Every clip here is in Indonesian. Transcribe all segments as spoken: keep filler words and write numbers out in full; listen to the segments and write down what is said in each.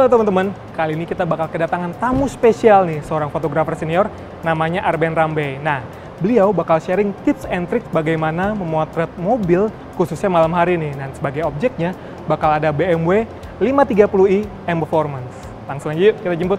Halo teman-teman, kali ini kita bakal kedatangan tamu spesial nih, seorang fotografer senior namanya Arben Rambe. Nah, beliau bakal sharing tips and tricks bagaimana memotret mobil khususnya malam hari nih. Dan sebagai objeknya bakal ada B M W lima tiga nol i M Performance. Langsung aja yuk kita jemput.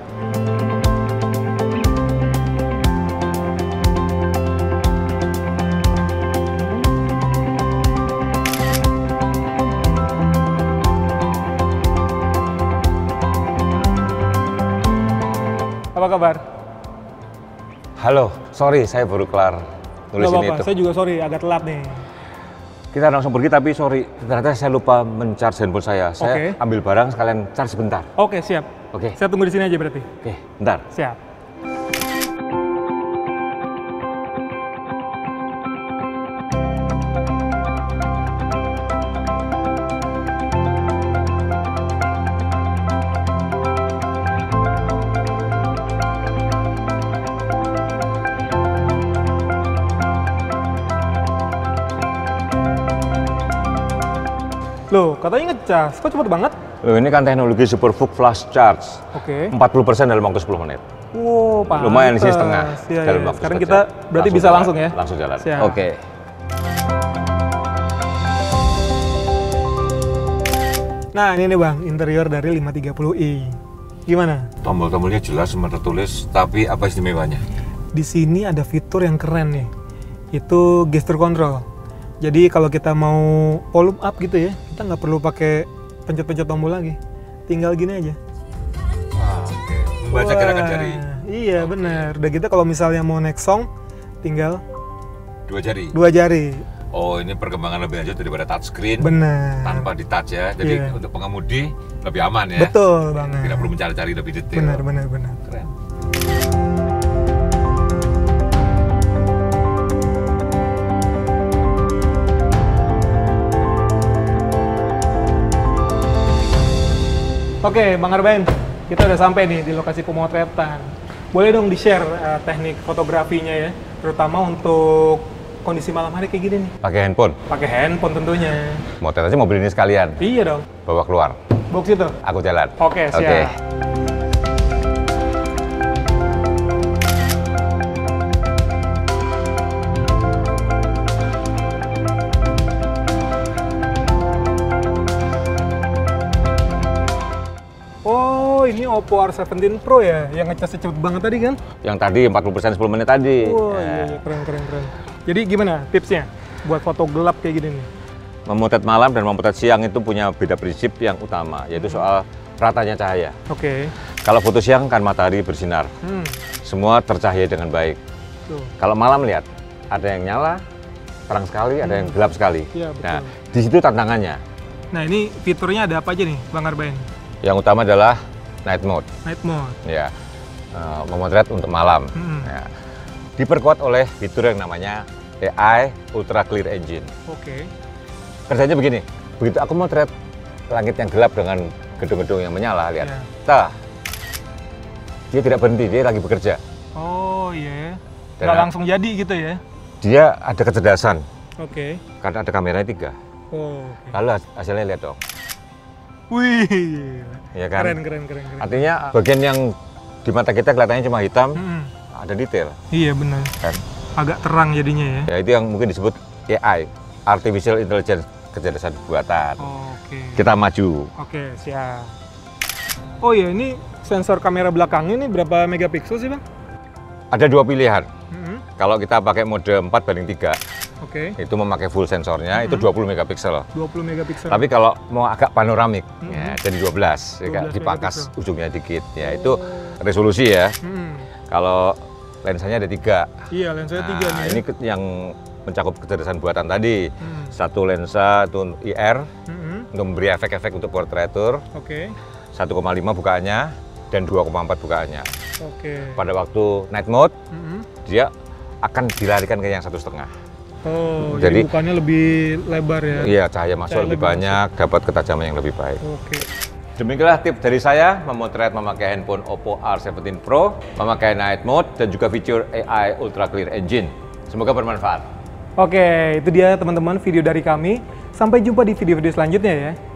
Apa kabar? Halo, sorry saya baru kelar nulis Gak ini apa-apa, itu. saya juga sorry agak telat nih. Kita langsung pergi tapi sorry, ternyata saya lupa men-charge handphone saya. Saya Oke. ambil barang sekalian charge sebentar. Oke, siap. Oke. Saya tunggu di sini aja berarti. Oke, bentar. Siap. Loh, katanya ngecas. Kok cepet banget? Loh, ini kan teknologi Superfook Flash Charge. Oke. empat puluh persen dalam waktu sepuluh menit. Wow, pantes. Lumayan sih setengah Iya, dalam iya. waktu Sekarang sekejap. kita berarti Langsung bisa jalan, langsung ya? Langsung jalan. Siap. Oke. Nah, ini nih Bang, interior dari lima tiga nol i. Gimana? Tombol-tombolnya jelas semua tertulis, tapi apa istimewanya? Di sini ada fitur yang keren nih. Itu gesture control. Jadi kalau kita mau volume up gitu ya, kita nggak perlu pakai pencet-pencet tombol lagi. Tinggal gini aja. Ah, oke. Membaca gerakan jari. Iya, benar. Udah gitu kalau misalnya mau next song, tinggal Dua jari. dua jari. Oh, ini perkembangan lebih lanjut daripada touchscreen. Benar. Tanpa di touch ya. Jadi Iya. untuk pengemudi lebih aman ya. Betul banget. Tidak perlu mencari-cari lebih detail. Benar, benar, benar. Keren. Oke, Bang Arben, kita udah sampai nih di lokasi pemotretan. Boleh dong di-share uh, teknik fotografinya ya, terutama untuk kondisi malam hari kayak gini nih. Pakai handphone. Pakai handphone tentunya. Motret aja mobil ini sekalian. Iya dong. Bawa keluar. Box itu. Aku jalan. Oke, siap. Oke. Oh, ini Oppo R tujuh Pro ya, yang ngecasnya cepet banget tadi kan? Yang tadi empat puluh persen sepuluh menit tadi. Wah, Ya. iya, iya, keren, keren, keren. Jadi gimana tipsnya buat foto gelap kayak gini nih? Memotret malam dan memotret siang itu punya beda prinsip yang utama, yaitu soal ratanya cahaya. Oke. Kalau foto siang kan matahari bersinar, Hmm, semua tercahaya dengan baik. tuh. Kalau malam lihat, ada yang nyala, terang sekali, ada yang gelap sekali. Iya, betul. Nah, di situ tantangannya. Nah, ini fiturnya ada apa aja nih, Bang Arben? Yang utama adalah night mode, Night mode. ya, eh, memotret untuk malam. Hmm. Ya. Diperkuat oleh fitur yang namanya A I Ultra Clear Engine. Oke. Kerjanya begini, begitu aku motret langit yang gelap dengan gedung-gedung yang menyala, lihat, Ya. tah, dia tidak berhenti, dia lagi bekerja. Oh iya. Dan Nggak a- langsung jadi gitu ya? Dia ada kecerdasan, Oke. karena ada kameranya tiga. Oh, oke. Lalu has- hasilnya lihat dong, Wih, gila. ya kan? Keren, keren, keren, keren. Artinya bagian yang di mata kita kelihatannya cuma hitam, Hmm, ada detail, iya benar. kan? Agak terang jadinya ya. Ya itu yang mungkin disebut A I, Artificial Intelligence, kecerdasan buatan. Oke. Kita maju. Oke, siap. Oh iya, ini sensor kamera belakang ini berapa megapiksel sih, Bang? Ada dua pilihan. Hmm, Kalau kita pakai mode empat banding tiga, Oke. itu memakai full sensornya, itu dua puluh megapiksel. dua puluh megapiksel. Tapi kalau mau agak panoramik, Mhm. ya, jadi dua belas, ya, kan? dua belas dipangkas megapiksel. ujungnya dikit. Ya itu resolusi ya. Hmm. Kalau lensanya ada tiga. Iya, lensanya Nah, tiga nih. ini ke- yang mencakup kecerdasan buatan tadi. Hmm. Satu lensa itu I R Hmm, untuk memberi efek-efek untuk portraitur, Oke. satu koma lima bukaannya dan dua koma empat bukaannya. Oke. Pada waktu night mode, Hmm. dia akan dilarikan ke yang satu setengah. Oh, jadi, Jadi- bukannya lebih lebar ya? Iya, cahaya masuk Cahaya lebih lebih banyak, dapat ketajaman yang lebih baik. Oke. Demikianlah tips dari saya memotret memakai handphone Oppo R tujuh Pro, memakai night mode dan juga fitur A I Ultra Clear Engine. Semoga bermanfaat. Oke, itu dia teman-teman video dari kami. Sampai jumpa di video-video selanjutnya ya.